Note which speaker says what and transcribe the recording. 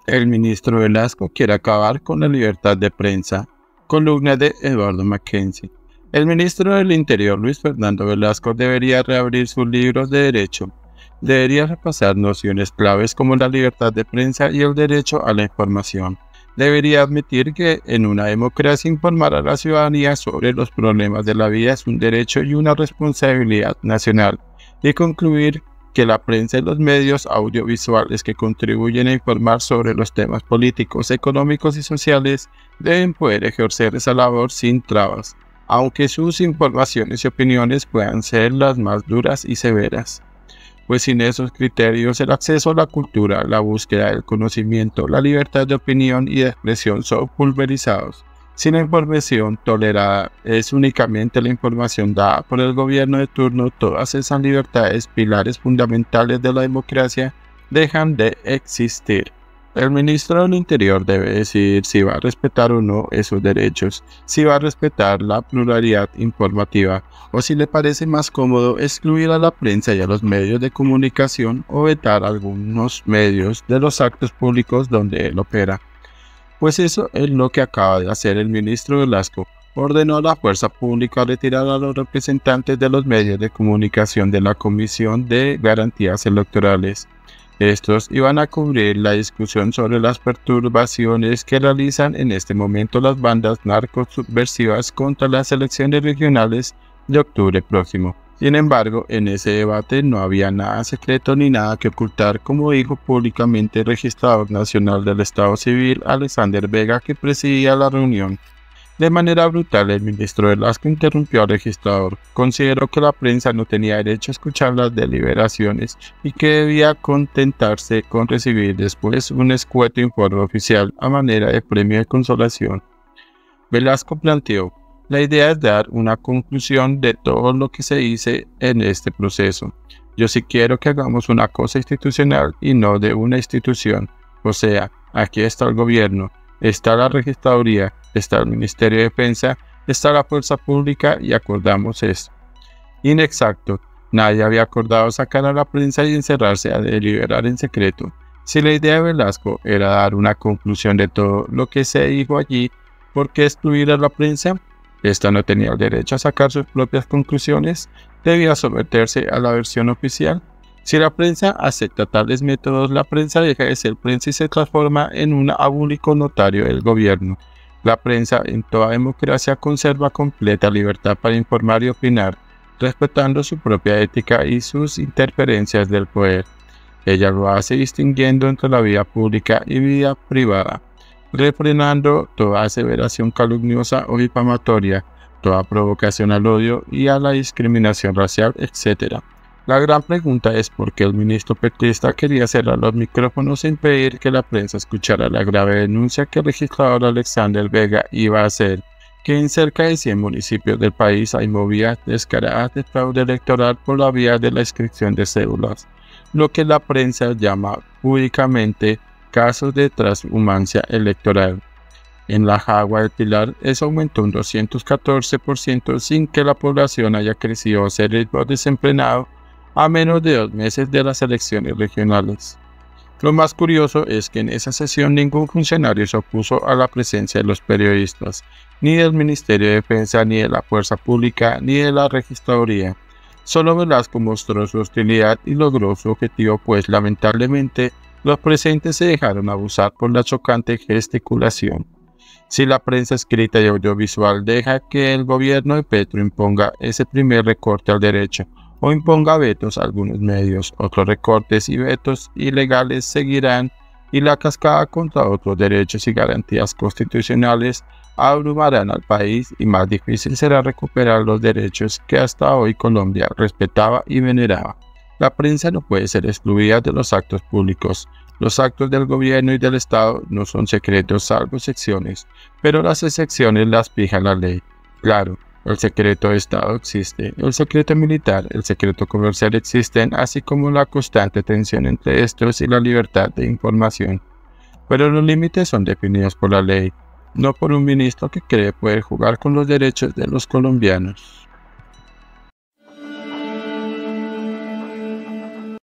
Speaker 1: El ministro Velasco quiere acabar con la libertad de prensa. Columna de Eduardo Mackenzie. El ministro del Interior, Luis Fernando Velasco, debería reabrir sus libros de derecho. Debería repasar nociones claves como la libertad de prensa y el derecho a la información. Debería admitir que en una democracia informar a la ciudadanía sobre los problemas de la vida es un derecho y una responsabilidad nacional. Y concluir que la prensa y los medios audiovisuales que contribuyen a informar sobre los temas políticos, económicos y sociales deben poder ejercer esa labor sin trabas, aunque sus informaciones y opiniones puedan ser las más duras y severas. Pues sin esos criterios el acceso a la cultura, la búsqueda del conocimiento, la libertad de opinión y de expresión son pulverizados. Si la información tolerada es únicamente la información dada por el gobierno de turno, todas esas libertades, pilares fundamentales de la democracia, dejan de existir. El ministro del Interior debe decidir si va a respetar o no esos derechos, si va a respetar la pluralidad informativa, o si le parece más cómodo excluir a la prensa y a los medios de comunicación o vetar algunos medios de los actos públicos donde él opera. Pues eso es lo que acaba de hacer el ministro Velasco. Ordenó a la fuerza pública retirar a los representantes de los medios de comunicación de la Comisión de Garantías Electorales. Estos iban a cubrir la discusión sobre las perturbaciones que realizan en este momento las bandas narcosubversivas contra las elecciones regionales de octubre próximo. Sin embargo, en ese debate no había nada secreto ni nada que ocultar, como dijo públicamente el registrador nacional del Estado Civil, Alexander Vega, que presidía la reunión. De manera brutal, el ministro Velasco interrumpió al registrador. Consideró que la prensa no tenía derecho a escuchar las deliberaciones y que debía contentarse con recibir después un escueto informe oficial a manera de premio de consolación. Velasco planteó: la idea es dar una conclusión de todo lo que se dice en este proceso. Yo sí quiero que hagamos una cosa institucional y no de una institución. O sea, aquí está el gobierno, está la registraduría, está el Ministerio de Defensa, está la fuerza pública y acordamos esto. Inexacto. Nadie había acordado sacar a la prensa y encerrarse a deliberar en secreto. Si la idea de Velasco era dar una conclusión de todo lo que se dijo allí, ¿por qué excluir a la prensa? Esta no tenía el derecho a sacar sus propias conclusiones, debía someterse a la versión oficial. Si la prensa acepta tales métodos, la prensa deja de ser prensa y se transforma en un abúlico notario del gobierno. La prensa en toda democracia conserva completa libertad para informar y opinar, respetando su propia ética y sus interferencias del poder. Ella lo hace distinguiendo entre la vida pública y vida privada, refrenando toda aseveración calumniosa o difamatoria, toda provocación al odio y a la discriminación racial, etc. La gran pregunta es por qué el ministro petista quería cerrar los micrófonos e impedir que la prensa escuchara la grave denuncia que el registrador Alexander Vega iba a hacer, que en cerca de 100 municipios del país hay movidas descaradas de fraude electoral por la vía de la inscripción de cédulas, lo que la prensa llama públicamente casos de transhumancia electoral. En la Jagua del Pilar, eso aumentó un 214% sin que la población haya crecido a ese ritmo desenfrenado a menos de 2 meses de las elecciones regionales. Lo más curioso es que en esa sesión ningún funcionario se opuso a la presencia de los periodistas, ni del Ministerio de Defensa, ni de la Fuerza Pública, ni de la Registraduría. Solo Velasco mostró su hostilidad y logró su objetivo, pues lamentablemente los presentes se dejaron abusar por la chocante gesticulación. Si la prensa escrita y audiovisual deja que el gobierno de Petro imponga ese primer recorte al derecho, o imponga vetos a algunos medios, otros recortes y vetos ilegales seguirán y la cascada contra otros derechos y garantías constitucionales abrumarán al país y más difícil será recuperar los derechos que hasta hoy Colombia respetaba y veneraba. La prensa no puede ser excluida de los actos públicos. Los actos del gobierno y del Estado no son secretos salvo excepciones, pero las excepciones las fija la ley. Claro, el secreto de Estado existe, el secreto militar, el secreto comercial existen, así como la constante tensión entre estos y la libertad de información. Pero los límites son definidos por la ley, no por un ministro que cree poder jugar con los derechos de los colombianos.